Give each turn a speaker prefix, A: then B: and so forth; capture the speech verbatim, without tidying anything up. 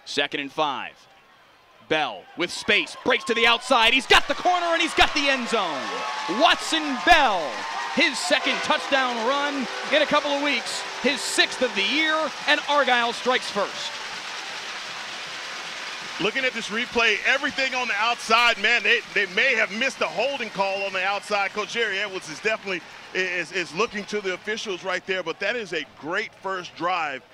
A: Second and five. Bell with space, breaks to the outside. He's got the corner and he's got the end zone. Watson Bell, his second touchdown run in a couple of weeks, his sixth of the year, and Argyle strikes first.
B: Looking at this replay, everything on the outside, man, they, they may have missed a holding call on the outside. Coach Jerry Edwards is definitely is, is looking to the officials right there, but that is a great first drive